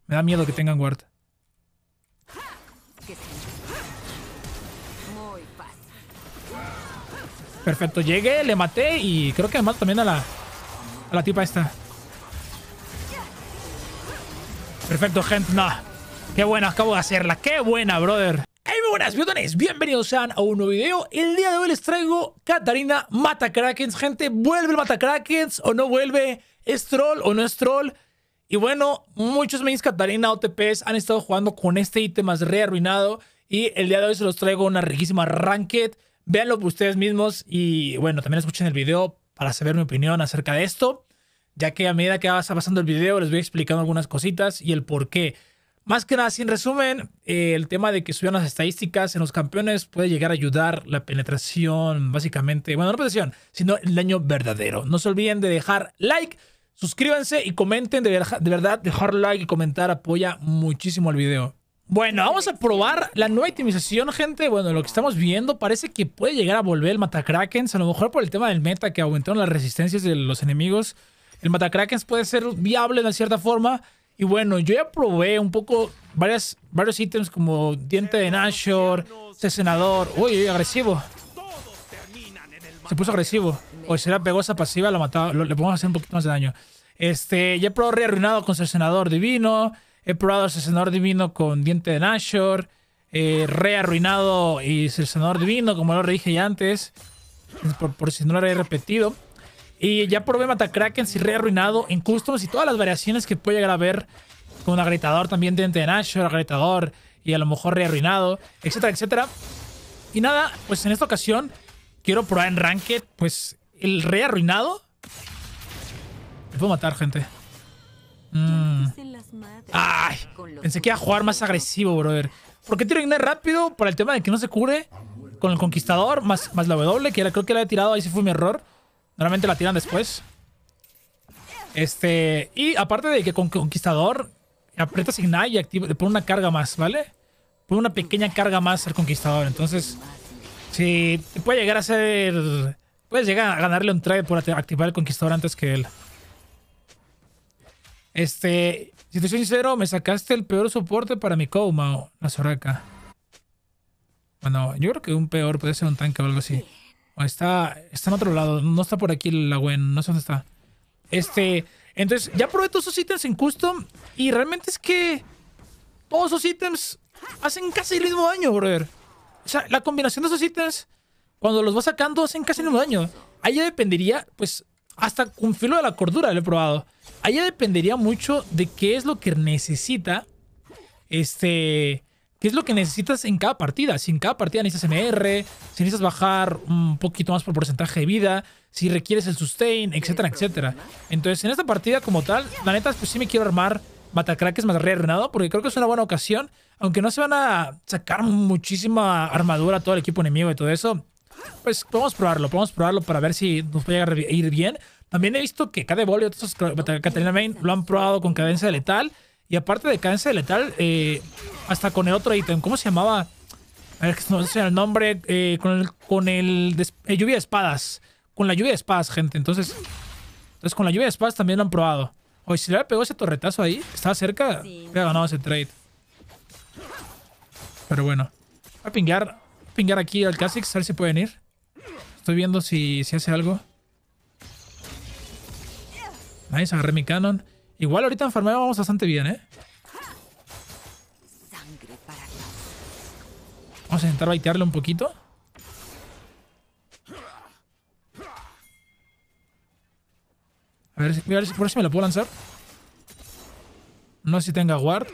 Me da miedo que tengan ward. Perfecto, llegué, le maté y creo que me mato también a la tipa esta. Perfecto, gente. No. Qué buena, acabo de hacerla. Qué buena, brother. Hey, muy buenas, bienvenidos. Bienvenidos sean a un nuevo video. El día de hoy les traigo Katarina Matakrakens. Gente, ¿vuelve el Matakrakens o no vuelve? ¿Es troll o no es troll? Y bueno, muchos mains Katarina OTPs han estado jugando con este ítem más re arruinado. Y el día de hoy se los traigo una riquísima ranked. Véanlo por ustedes mismos. Y bueno, también escuchen el video para saber mi opinión acerca de esto. Ya que a medida que va pasando el video les voy explicando algunas cositas y el por qué. Más que nada, sin resumen, el tema de que subieron las estadísticas en los campeones puede llegar a ayudar la penetración, básicamente. Bueno, no penetración, sino el daño verdadero. No se olviden de dejar like, suscríbanse y comenten. De verdad, dejar like y comentar apoya muchísimo el video. Bueno, vamos a probar la nueva itemización, gente. Bueno, lo que estamos viendo parece que puede llegar a volver el Matakrakens. A lo mejor por el tema del meta que aumentaron las resistencias de los enemigos. El Matakrakens puede ser viable de cierta forma. Y bueno, yo ya probé un poco varios ítems como Diente de Nashor, Cercenador. Uy, agresivo. Se puso agresivo. O si era pegó esa pasiva, lo mataba. Le podemos hacer un poquito más de daño. Ya he probado re arruinado con Cercenador Divino. He probado Cercenador Divino con Diente de Nashor. Re arruinado y Cercenador Divino, como lo dije ya antes. Por si no lo he repetido. Y ya probé Matakrakens y re arruinado en customs y todas las variaciones que puede llegar a haber con agrietador también Diente de Nashor, agrietador y a lo mejor re arruinado, etcétera, etcétera. Y nada, pues en esta ocasión quiero probar en Ranked, pues el re arruinado. Me puedo matar, gente. Ay, pensé que iba a jugar más agresivo, brother. ¿Por qué tiro Ignite rápido? Por el tema de que no se cubre con el Conquistador más la W, que creo que la he tirado, ahí sí fue mi error. Normalmente la tiran después. Y aparte de que con Conquistador aprietas Ignite y activa, le pone una carga más, ¿vale? Pone una pequeña carga más al Conquistador. Entonces, si te puede llegar a ser... Puedes llegar a ganarle un trade por activar el Conquistador antes que él. Si te soy sincero, me sacaste el peor soporte para mi Koumao, la Soraka. Bueno, yo creo que un peor puede ser un tanque o algo así. Está en otro lado. No está por aquí la Gwen. No sé dónde está. Entonces, ya probé todos esos ítems en custom. Y realmente es que todos esos ítems hacen casi el mismo daño, brother. O sea, la combinación de esos ítems, cuando los vas sacando, hacen casi el mismo daño. Ahí ya dependería, pues, hasta con filo de la cordura lo he probado. Ahí ya dependería mucho de qué es lo que necesita. ¿Qué es lo que necesitas en cada partida? Si en cada partida necesitas MR, si necesitas bajar un poquito más por porcentaje de vida, si requieres el sustain, etcétera, etcétera. Entonces, en esta partida como tal, la neta, pues sí me quiero armar Matakrakens más re arruinado, porque creo que es una buena ocasión. Aunque no se van a sacar muchísima armadura a todo el equipo enemigo y todo eso, pues podemos probarlo para ver si nos puede llegar a ir bien. También he visto que KDBOL y otros Katarina Main lo han probado con cadencia de letal. Y aparte de cadencia de letal, hasta con el otro ítem, ¿cómo se llamaba? A ver, no sé el nombre. Con el lluvia de espadas. Con la lluvia de espadas, gente. Entonces con la lluvia de espadas también lo han probado. Oye, si le pegó ese torretazo ahí, estaba cerca, hubiera ganado ese trade. Pero bueno. Voy a pingar aquí al Kha'Zix, a ver si pueden ir. Estoy viendo si hace algo. Nice, agarré mi canon. Igual ahorita en farmeo vamos bastante bien, ¿eh? Vamos a intentar baitearle un poquito. A ver por si me lo puedo lanzar. No sé si tenga ward.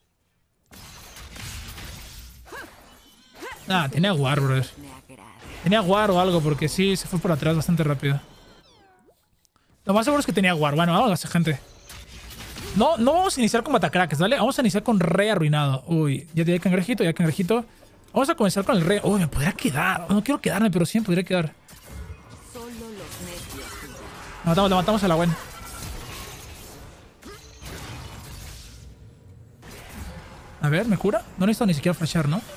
Ah, tenía ward, bro. Tenía ward o algo, porque sí se fue por atrás bastante rápido. Lo más seguro es que tenía ward. Bueno, vamos a hacer, gente. No vamos a iniciar con Matakrakens, ¿vale? Vamos a iniciar con re arruinado. Uy, ya cangrejito. Vamos a comenzar con el re... Uy, me podría quedar. No quiero quedarme, pero sí me podría quedar. Lo matamos a la Gwen. A ver, ¿me cura? No necesito ni siquiera flashear, ¿no?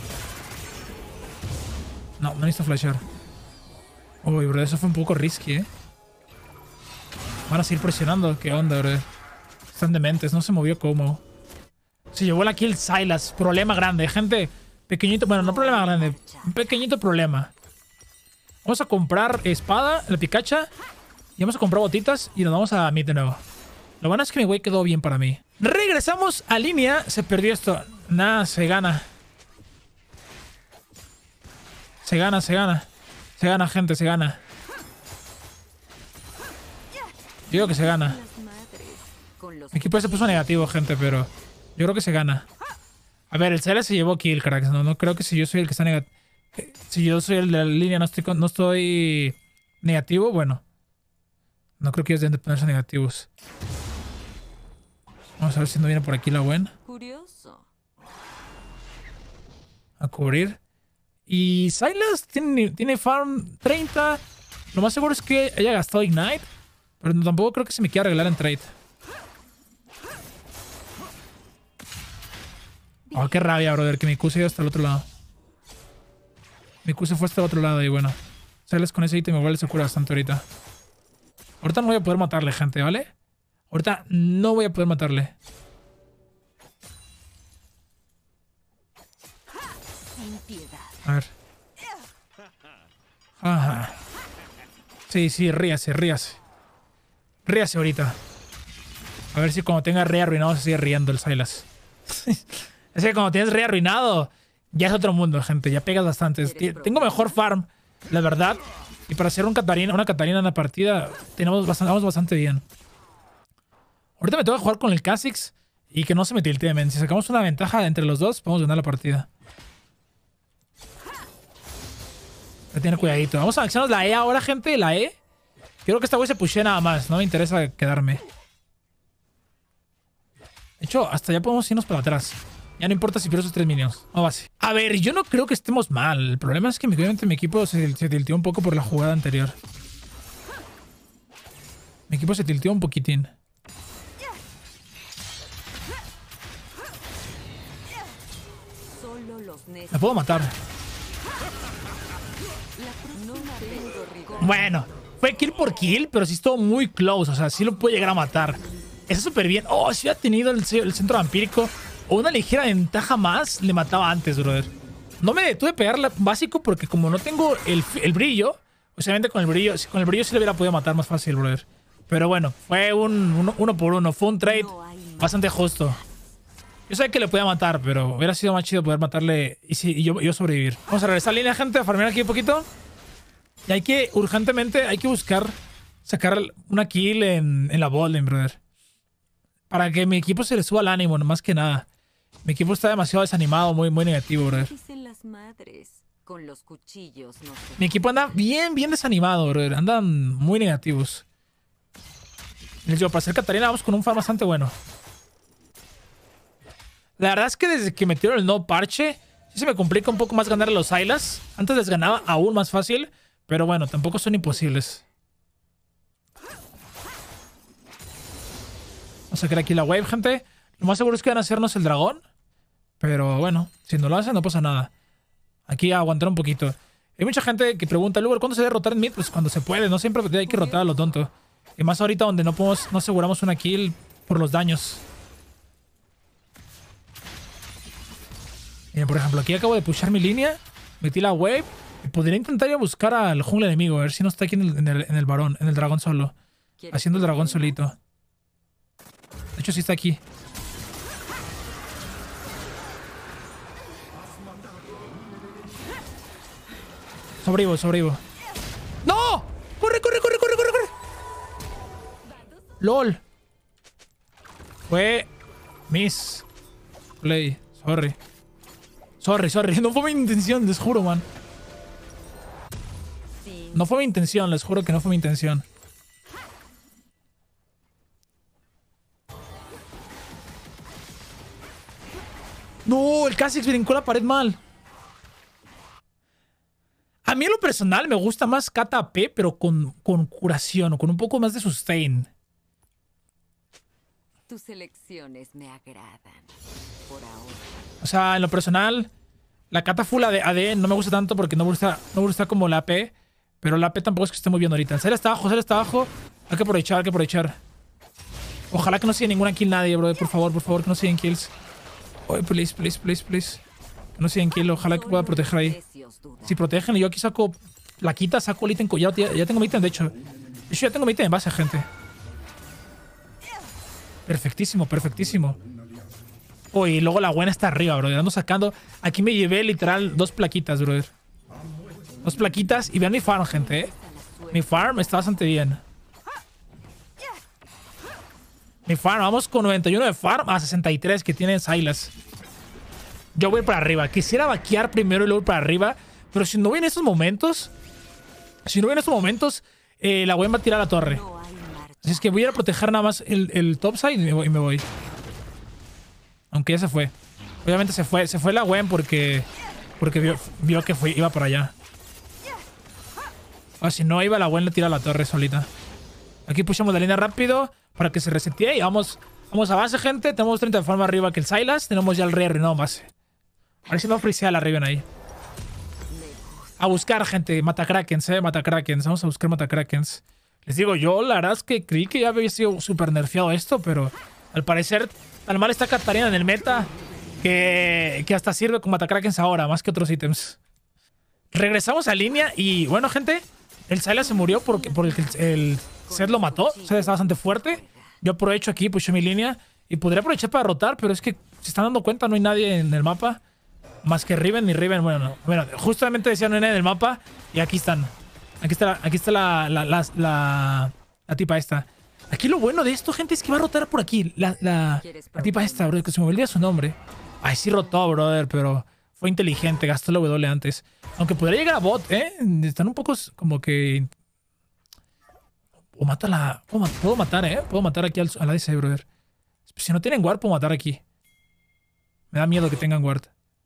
No necesito flashear. Uy, bro, eso fue un poco risky, ¿eh? Van a seguir presionando. ¿Qué onda, bro? Están dementes, no se movió como. Se llevó la kill Sylas. Problema grande, gente. Pequeñito, bueno, no problema grande. Un pequeñito problema. Vamos a comprar espada, la picacha. Y vamos a comprar botitas y nos vamos a mid de nuevo. Lo bueno es que mi güey quedó bien para mí. Regresamos a línea. Se perdió esto. Nada, se gana. Se gana, se gana. Se gana, gente, se gana. Digo que se gana. Mi equipo se puso negativo, gente, pero yo creo que se gana. A ver, el Sylas se llevó kill, cracks. No creo que si yo soy el que está negativo. Si yo soy el de la línea, no estoy negativo, bueno. No creo que ellos deben de ponerse negativos. Vamos a ver si no viene por aquí la buena. Curioso. A cubrir. Y Sylas tiene farm 30. Lo más seguro es que haya gastado Ignite. Pero tampoco creo que se me quiera arreglar en trade. Oh, qué rabia, brother, que mi Q se iba hasta el otro lado. Mi Q se fue hasta el otro lado y bueno. Sylas con ese ítem igual se cura bastante ahorita. Ahorita no voy a poder matarle, gente, ¿vale? Ahorita no voy a poder matarle. A ver. Ajá. Sí, ríase. Ríase ahorita. A ver si cuando tenga rey arruinado se sigue riendo el Sylas. Es que cuando tienes rey arruinado, ya es otro mundo, gente. Ya pegas bastante. Tengo mejor farm, la verdad. Y para hacer una Catarina en la partida, vamos bastante bien. Ahorita me tengo que jugar con el Kha'Zix y que no se me tiltee, men. Si sacamos una ventaja entre los dos, podemos ganar la partida. Ya tiene cuidadito. Vamos a accionar la E ahora, gente. La E. Quiero que esta güey se pushee nada más. No me interesa quedarme. De hecho, hasta ya podemos irnos para atrás. Ya no importa si pierdo esos 3 minions. No base. A ver, yo no creo que estemos mal. El problema es que obviamente mi equipo se tilteó un poco por la jugada anterior. Mi equipo se tilteó un poquitín. Me puedo matar. Bueno, fue kill por kill, pero sí estuvo muy close. O sea, sí lo puede llegar a matar. Está súper bien. Oh, si hubiera tenido el centro vampírico o una ligera ventaja más, le mataba antes, brother. No me detuve de pegarle básico porque como no tengo el brillo, obviamente con el brillo sí le hubiera podido matar más fácil, brother. Pero bueno, fue uno por uno. Fue un trade bastante justo. Yo sabía que le podía matar, pero hubiera sido más chido poder matarle y yo sobrevivir. Vamos a regresar a línea, gente, a farmear aquí un poquito. Y hay que, urgentemente, buscar sacar una kill en la botlane, brother. Para que mi equipo se le suba el ánimo, más que nada. Mi equipo está demasiado desanimado, muy negativo, brother. Mi equipo anda bien desanimado, brother. Andan muy negativos. Les digo, para ser Catarina vamos con un farm bastante bueno. La verdad es que desde que metieron el no parche, sí se me complica un poco más ganar a los Sylas. Antes les ganaba aún más fácil. Pero bueno, tampoco son imposibles. Vamos a sacar aquí la wave, gente. Lo más seguro es que van a hacernos el dragón. Pero bueno, si no lo hacen no pasa nada. Aquí a aguantar un poquito. Hay mucha gente que pregunta, Lugar, ¿cuándo se debe rotar en mid? Pues cuando se puede, no siempre hay que rotar a lo tonto. Y más ahorita donde no aseguramos una kill por los daños. Miren, por ejemplo, aquí acabo de pushar mi línea. Metí la wave. Y podría intentar ir a buscar al jungla enemigo. A ver si no está aquí en el varón, en el dragón solo. Haciendo el dragón solito. De hecho, sí está aquí. Sobrevivo. ¡No! ¡Corre! ¡Lol! Fue miss play. Sorry. No fue mi intención, les juro, man. No fue mi intención, les juro que no fue mi intención. No, el Kha'Zix brincó la pared mal. A mí en lo personal me gusta más Kata AP, pero con curación o con un poco más de sustain. Tus elecciones me agradan. Por ahora. O sea, en lo personal, la Kata full AD no me gusta tanto porque no me gusta como la AP. Pero la AP tampoco es que esté muy bien ahorita. Sale está abajo. Hay que aprovechar. Ojalá que no siga ninguna kill nadie, bro. Por favor, que no sigan kills. Oh, please, please, please, please. No sé en kill, ojalá que pueda proteger ahí. Si protegen y yo aquí saco plaquita, saco el ítem. Ya tengo mi ítem, de hecho. De hecho, ya tengo mi ítem en base, gente. Perfectísimo, perfectísimo. Oh, y luego la buena está arriba, brother. Ando sacando. Aquí me llevé literal 2 plaquitas, brother. 2 plaquitas. Y vean mi farm, gente, ¿eh? Mi farm está bastante bien. Mi farm, vamos con 91 de farm a 63 que tiene Sylas. Yo voy para arriba. Quisiera vaquear primero y luego ir para arriba. Pero si no voy en estos momentos... la Gwen va a tirar a la torre. Así es que voy a ir a proteger nada más el topside y me voy. Aunque ya se fue. Obviamente se fue la Gwen porque vio que iba por allá. O si no iba, la Gwen le tira a la torre solita. Aquí pushamos la línea rápido para que se resetee y vamos a base, gente. Tenemos 30 de forma arriba que el Sylas. Tenemos ya el rey arruinado en base. A ver si no frisea la Riven ahí. A buscar, gente. Matacrakens, Matacrakens. Vamos a buscar Matacrakens. Les digo, yo la verdad es que creí que ya había sido súper nerfeado esto, pero al parecer tan mal está Katarina en el meta que hasta sirve con Matacrakens ahora, más que otros ítems. Regresamos a línea y bueno, gente, el Sylas se murió porque el Zed lo mató. Zed está bastante fuerte. Yo aprovecho aquí, pushé mi línea y podría aprovechar para rotar, pero es que se están dando cuenta, no hay nadie en el mapa. Más que Riven, ni Riven, bueno, justamente decía no hay nadie en el mapa y aquí están. Aquí está la tipa esta. Aquí lo bueno de esto, gente, es que va a rotar por aquí. La tipa esta, bro, que se me olvidó su nombre. Ay, sí rotó, brother, pero fue inteligente, gastó la W antes. Aunque podría llegar a bot, ¿eh? Están un poco como que... O mátala. Puedo matar, ¿eh? Puedo matar aquí a la DC, brother. Si no tienen ward, puedo matar aquí. Me da miedo que tengan ward.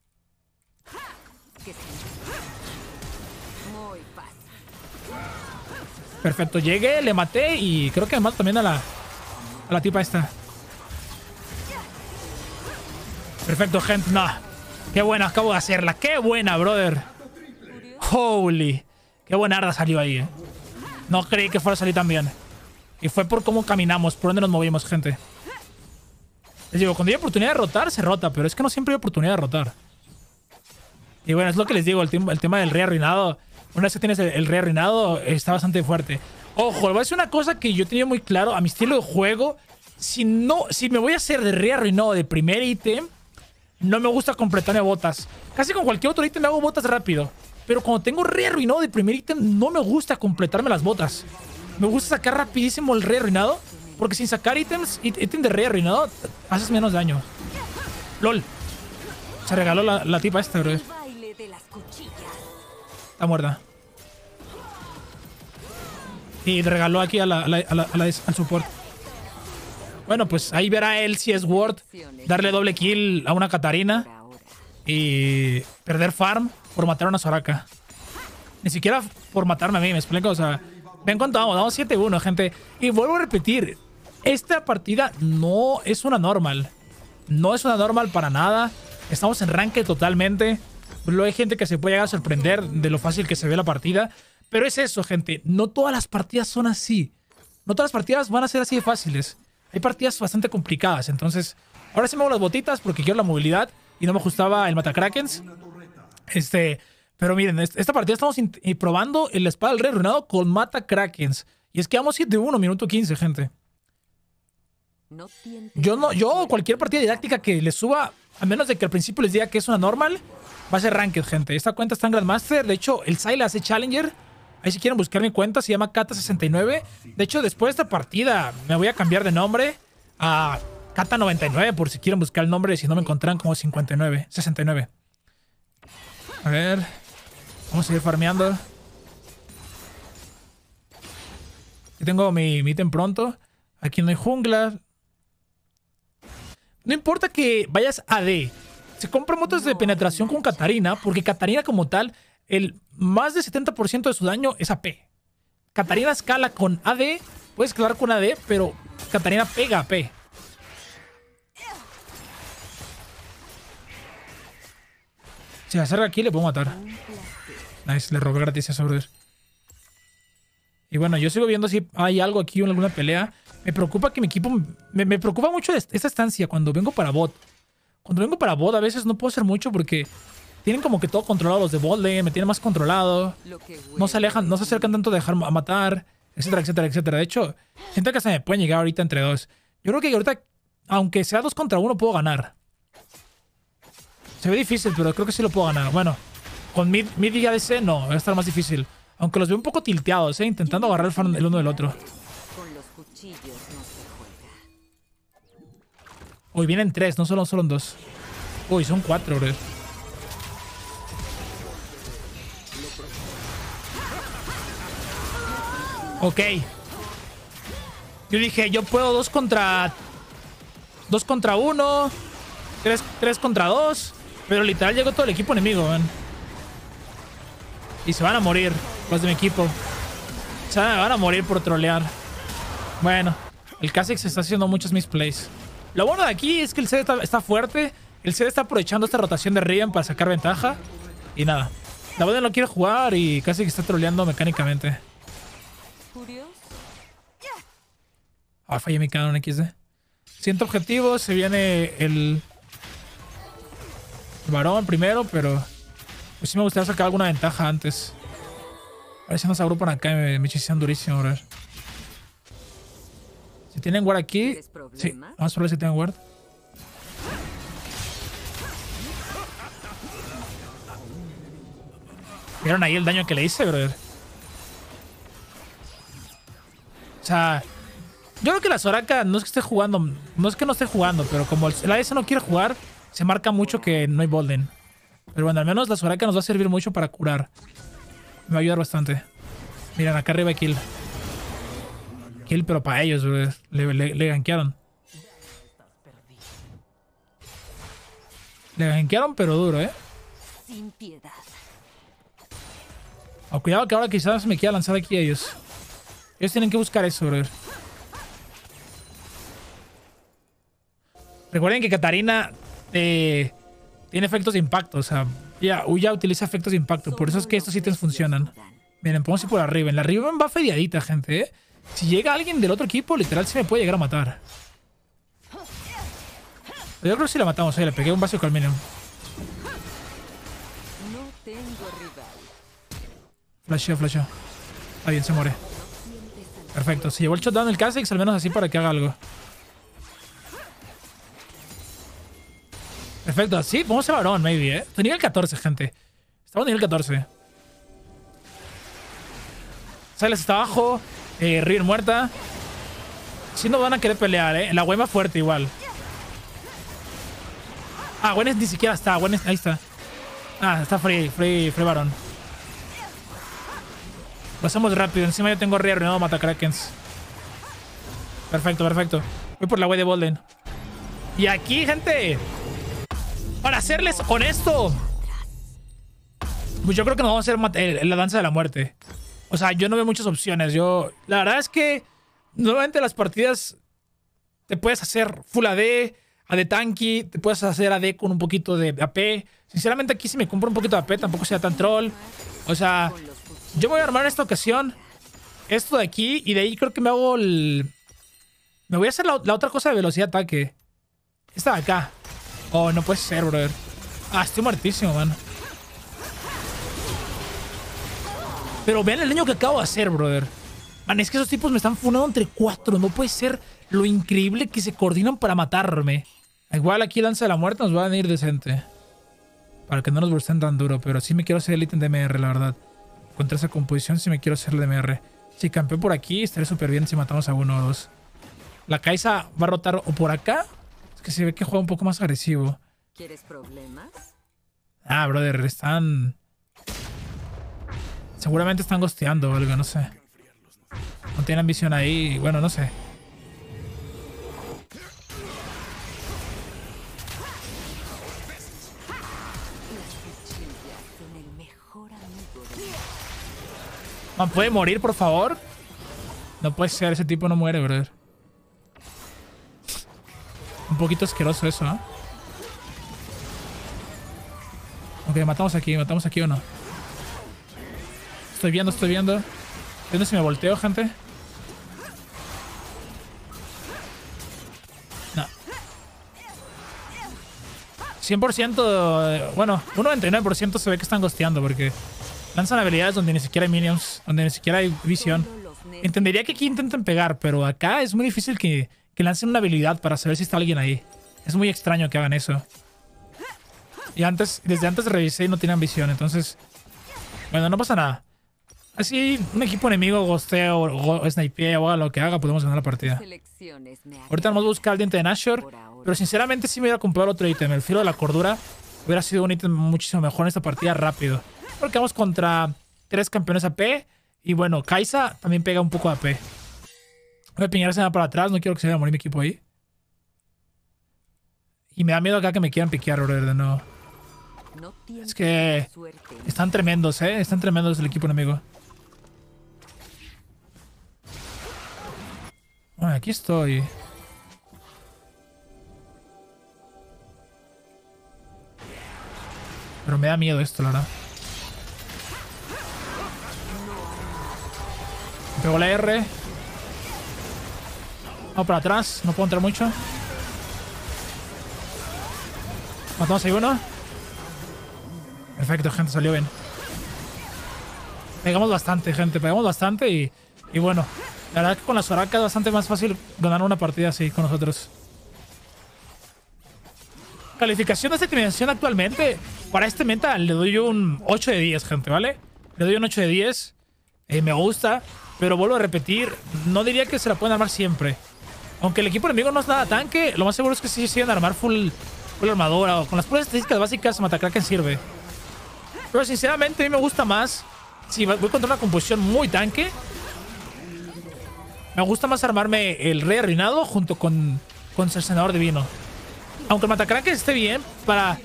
Perfecto, llegué, le maté y creo que además también a la tipa esta. Perfecto, gente. No. Qué buena acabo de hacerla. Qué buena, brother. Holy. Qué buena arda salió ahí, eh. No creí que fuera a salir tan bien. Y fue por cómo caminamos, por dónde nos movimos, gente. Les digo, cuando hay oportunidad de rotar, se rota. Pero es que no siempre hay oportunidad de rotar. Y bueno, es lo que les digo, el tema del rey arruinado. Una vez que tienes el rey arruinado, está bastante fuerte. Ojo, voy a decir una cosa que yo he tenido muy claro a mi estilo de juego. Si me voy a hacer de rey arruinado de primer ítem, no me gusta completarme botas. Casi con cualquier otro ítem me hago botas rápido. Pero cuando tengo rey arruinado de primer ítem, no me gusta completarme las botas. Me gusta sacar rapidísimo el rey arruinado. Porque sin sacar ítem de rey arruinado, haces menos daño. LOL. Se regaló la tipa esta, bro. Está muerta. Y regaló aquí al support. Bueno, pues ahí verá él si es worth darle doble kill a una Katarina y perder farm por matar a una Soraka. Ni siquiera por matarme a mí, ¿me explico? O sea, ven cuánto vamos 7-1, gente. Y vuelvo a repetir, esta partida no es una normal. No es una normal para nada. Estamos en ranked totalmente. Luego hay gente que se puede llegar a sorprender de lo fácil que se ve la partida. Pero es eso, gente. No todas las partidas son así. No todas las partidas van a ser así de fáciles. Hay partidas bastante complicadas. Entonces, ahora sí me hago las botitas porque quiero la movilidad y no me ajustaba el Matacrakens. Pero miren, esta partida estamos probando el espada del rey arruinado con Matacrakens. Y es que vamos 7-1, minuto 15, gente. Yo cualquier partida didáctica que les suba, a menos de que al principio les diga que es una normal, va a ser ranked, gente. Esta cuenta está en Grandmaster. De hecho, el Sylas es Challenger. Ahí si quieren buscar mi cuenta, se llama Kata69. De hecho, después de esta partida me voy a cambiar de nombre a Kata99, por si quieren buscar el nombre, si no me encontrarán como 69. A ver. Vamos a seguir farmeando. Aquí tengo mi ítem pronto. Aquí no hay jungla. No importa que vayas AD. Se compran motos de penetración con Katarina, porque Katarina como tal, el más del 70% de su daño es AP. Katarina escala con AD, puedes escalar con AD, pero Katarina pega AP. Si se acerca aquí, le puedo matar. Nice, le robé gratis a ese brother. Y bueno, yo sigo viendo si hay algo aquí en alguna pelea. Me preocupa que mi equipo... Me preocupa mucho esta estancia cuando vengo para bot. Cuando vengo para bot a veces no puedo hacer mucho porque tienen como que todo controlado los de bot lane, me tienen más controlado. No se alejan, no se acercan tanto a dejar a matar, etcétera, etcétera, etcétera. De hecho, siento que hasta me pueden llegar ahorita entre dos. Yo creo que ahorita, aunque sea 2 contra 1, puedo ganar. Se ve difícil, pero creo que sí lo puedo ganar. Bueno, con mid y ADC no, va a estar más difícil. Aunque los veo un poco tilteados, intentando agarrar el farm el uno del otro. Con los cuchillos no se juega. Uy, vienen 3, no solo en 2. Uy, son 4, bro. Ok. Yo dije, yo puedo 2 contra 1. 3 contra 2. Pero literal llegó todo el equipo enemigo, man. Y se van a morir los de mi equipo. Se van a morir por trolear. Bueno, el Kha'Zix está haciendo muchos misplays. Lo bueno de aquí es que el CD está fuerte. El CD está aprovechando esta rotación de Riven para sacar ventaja. Y nada. La bot no quiere jugar y Kha'Zix está troleando mecánicamente. Ah, fallé mi canon XD. Siguiente objetivo, se viene el varón primero, pero pues sí me gustaría sacar alguna ventaja antes. A ver si nos agrupan acá y me chisean durísimo, bro. Si tienen ward aquí... Sí, vamos a ver si tienen ward. ¿Vieron ahí el daño que le hice, brother? O sea... Yo creo que la Soraka no es que esté jugando, no es que no esté jugando, pero como el AS no quiere jugar, se marca mucho que no hay Bolden. Pero bueno, al menos la Soraka nos va a servir mucho para curar. Me va a ayudar bastante. Miren, acá arriba hay kill. Kill, pero para ellos, bro. Le gankearon. Le gankearon, pero duro, Sin piedad. Oh, cuidado que ahora quizás me quiera lanzar aquí a ellos. Ellos tienen que buscar eso, bro. Recuerden que Katarina tiene efectos de impacto. O sea, ya utiliza efectos de impacto. Por eso es que estos ítems funcionan. Miren, podemos ir por arriba. En la Riven va fediadita, gente, Si llega alguien del otro equipo, literal se me puede llegar a matar. Yo creo que si la matamos. Le pegué un básico al minion. No tengo rival. Flasheo. Está bien, se muere. Perfecto. Se llevó el shutdown del Kha'Zix, al menos así para que haga algo. Perfecto, sí, vamos a varón, maybe, Estoy nivel 14, gente. Estamos en nivel 14. Silas está abajo. Riven muerta. Si no van a querer pelear, La Wema fuerte igual. Ah, Gwen ni siquiera está. Gwen ahí está. Ah, está free varón. Lo hacemos rápido. Encima yo tengo Riven, no mata Krakens. Perfecto. Voy por la Wei de Bolden. Y aquí, gente... Para serles honesto, pues yo creo que nos vamos a hacer la danza de la muerte. O sea, yo no veo muchas opciones. La verdad es que normalmente las partidas te puedes hacer full AD tanky, te puedes hacer AD con un poquito de AP. Sinceramente aquí si me compro un poquito de AP tampoco sea tan troll. O sea, yo voy a armar en esta ocasión esto de aquí y de ahí creo que me hago el... Me voy a hacer la otra cosa de velocidad de ataque. Esta de acá. Oh, no puede ser, brother. Ah, estoy muertísimo, man. Pero vean el daño que acabo de hacer, brother. Man, es que esos tipos me están funando entre 4. No puede ser lo increíble que se coordinan para matarme. Igual aquí lanza de la muerte nos va a venir decente. Para que no nos bursten tan duro. Pero sí me quiero hacer el ítem de MR, la verdad. Contra esa composición sí me quiero hacer el de MR. Si campeo por aquí, estaré súper bien si matamos a 1 o 2. La Kai'Sa va a rotar o por acá. Es que se ve que juega un poco más agresivo. ¿Quieres problemas? Ah, brother, están... Seguramente están ghosteando o algo, no sé. No tienen visión ahí, bueno, no sé. Man, ¿puede morir, por favor? No puede ser, ese tipo no muere, brother. Un poquito asqueroso eso, ¿eh? Ok, matamos aquí o no. Estoy viendo. Viendo si me volteo, gente. No. 100%, bueno, un 99% se ve que están ghosteando porque lanzan habilidades donde ni siquiera hay minions, donde ni siquiera hay visión. Entendería que aquí intenten pegar, pero acá es muy difícil que lancen una habilidad para saber si está alguien ahí. Es muy extraño que hagan eso. Y desde antes revisé y no tenían visión, entonces... Bueno, no pasa nada. Así, un equipo enemigo ghostea o snipea o haga lo que haga, podemos ganar la partida. Ahorita vamos a buscar el diente de Nashor, pero sinceramente sí me hubiera comprado otro ítem. El filo de la cordura hubiera sido un ítem muchísimo mejor en esta partida rápido. Porque vamos contra 3 campeones AP. Y bueno, Kai'Sa también pega un poco AP. Voy a piñar esa para atrás, no quiero que se vaya a morir mi equipo ahí. Y me da miedo acá que me quieran piquear, brother, de nuevo. Es que están tremendos, están tremendos el equipo enemigo. Bueno, aquí estoy. Pero me da miedo esto, la verdad. Me pego la R. Vamos para atrás, no puedo entrar mucho. Matamos ahí uno. Perfecto, gente, salió bien. Pegamos bastante, gente, pegamos bastante y bueno, la verdad que con la Soraka es bastante más fácil ganar una partida así con nosotros. Calificación de esta dimensión actualmente, para este meta le doy un 8 de 10, gente, ¿vale? Le doy un 8 de 10, me gusta, pero vuelvo a repetir, no diría que se la pueden armar siempre. Aunque el equipo enemigo no es nada tanque, lo más seguro es que sí siguen armar full armadura o con las puras estadísticas básicas Matakraken sirve. Pero sinceramente a mí me gusta más, si voy contra una composición muy tanque, me gusta más armarme el Rey Arruinado junto con Cercenador Divino. Aunque el Matakraken esté bien para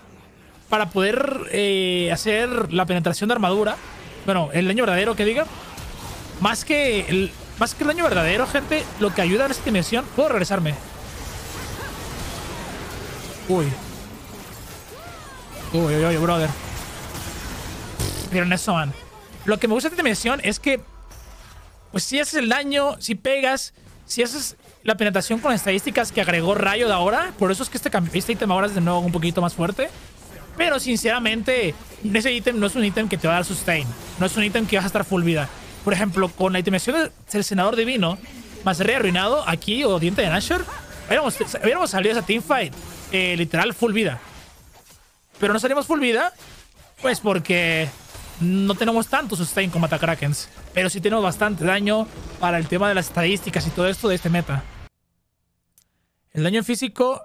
poder hacer la penetración de armadura, bueno, el daño verdadero que diga, más que el daño verdadero, gente, lo que ayuda en esta dimensión, puedo regresarme. Uy, brother. Miren eso, man. Lo que me gusta de esta dimensión es que, pues si haces el daño, si pegas, si haces la penetración con estadísticas que agregó Rayo de ahora, por eso es que este ítem ahora es de nuevo un poquito más fuerte. Pero sinceramente, ese ítem no es un ítem que te va a dar sustain. No es un ítem que vas a estar full vida. Por ejemplo, con la itimación del Cercenador Divino, más Rey Arruinado, aquí, o Diente de Nashor, hubiéramos salido de esa teamfight literal full vida. Pero no salimos full vida, pues porque no tenemos tanto sustain como Matakrakens. Pero sí tenemos bastante daño para el tema de las estadísticas y todo esto de este meta. El daño físico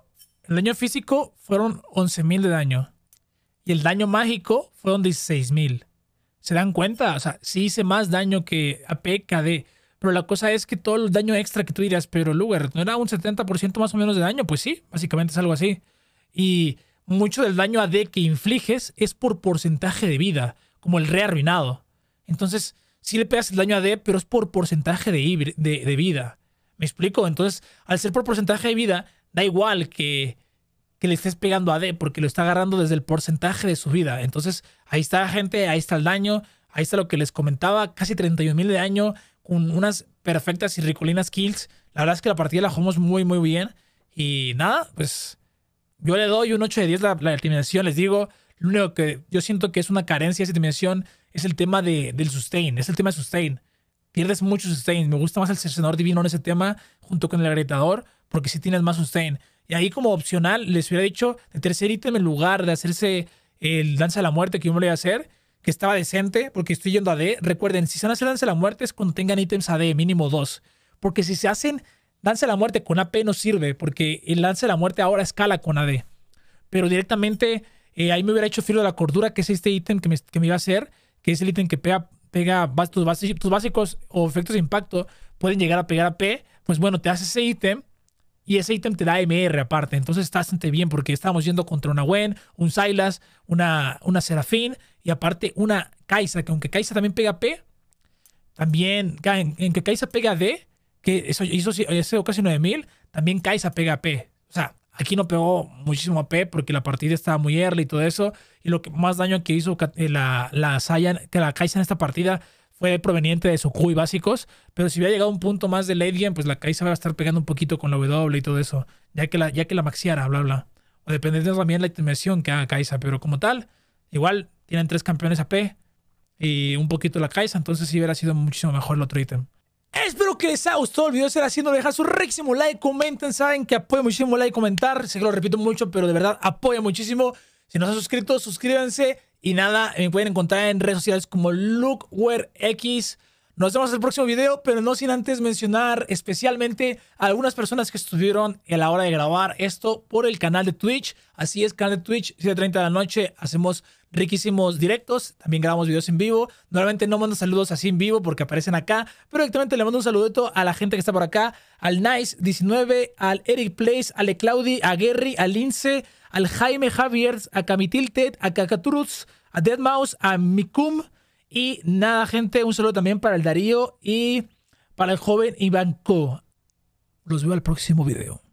fueron 11.000 de daño. Y el daño mágico fueron 16.000. ¿Se dan cuenta? O sea, sí hice más daño que AP, KD. Pero la cosa es que todo el daño extra que tú dirías, pero Luger, ¿no era un 70% más o menos de daño? Pues sí, básicamente es algo así. Y mucho del daño AD que infliges es por porcentaje de vida, como el Rey Arruinado. Entonces, sí le pegas el daño AD, pero es por porcentaje de vida. ¿Me explico? Entonces, al ser por porcentaje de vida, da igual que le estés pegando AD, porque lo está agarrando desde el porcentaje de su vida. Entonces, ahí está, gente, ahí está el daño, ahí está lo que les comentaba, casi 31.000 de daño, con unas perfectas y ricolinas kills. La verdad es que la partida la jugamos muy, muy bien. Y nada, pues yo le doy un 8 de 10 la eliminación, les digo. Lo único que yo siento que es una carencia de esa eliminación es el tema del sustain, es el tema de sustain. Pierdes mucho sustain. Me gusta más el Cercenador Divino en ese tema, junto con el Agrietador, porque sí tienes más sustain. Y ahí como opcional les hubiera dicho de tercer ítem en lugar de hacerse el Danza de la Muerte que yo me lo iba a hacer, que estaba decente porque estoy yendo a AD. Recuerden, si se van a hacer Danza de la Muerte es cuando tengan ítems AD, mínimo 2. Porque si se hacen Danza de la Muerte con AP no sirve, porque el Danza de la Muerte ahora escala con AD. Pero directamente ahí me hubiera hecho Filo de la Cordura, que es este ítem que me iba a hacer, que es el ítem que pega tus básicos o efectos de impacto pueden llegar a pegar AP. Pues bueno, te hace ese ítem. Y ese ítem te da MR aparte. Entonces está bastante bien porque estábamos yendo contra una Gwen, un Sylas, una Seraphine y aparte una Kai'Sa, que aunque Kai'Sa también pega P, también en que Kai'Sa pega D, que eso hizo casi 9.000, también Kai'Sa pega P. O sea, aquí no pegó muchísimo a P porque la partida estaba muy early y todo eso. Y lo que más daño que hizo la Kai'Sa en esta partida fue proveniente de su Q y básicos, pero si hubiera llegado a un punto más de late game, pues la Kai'Sa va a estar pegando un poquito con la W y todo eso, ya que la maxiara, bla, bla. dependiendo también de la inversión que haga Kai'Sa, pero como tal, igual tienen 3 campeones AP y un poquito la Kai'Sa, entonces sí hubiera sido muchísimo mejor el otro ítem. Espero que les haya gustado el video, será haciendo dejar su riquísimo like, comenten, saben que apoyo muchísimo like, comentar, sé que lo repito mucho, pero de verdad apoya muchísimo. Si no se han suscrito, suscríbanse y nada, me pueden encontrar en redes sociales como LukeWareX. Nos vemos en el próximo video, pero no sin antes mencionar especialmente a algunas personas que estuvieron a la hora de grabar esto por el canal de Twitch. Así es, canal de Twitch, 7:30 de la noche, hacemos riquísimos directos, también grabamos videos en vivo. Normalmente no mando saludos así en vivo porque aparecen acá, pero directamente le mando un saludito a la gente que está por acá, al Nice19, al Eric Place, a Le Claudi, a Gary, a Lince, al Jaime Javier, a Camitilted, a Cacaturus, a Deadmau5, a Mikum. Y nada, gente, un saludo también para el Darío y para el joven Iván Co. Los veo al próximo video.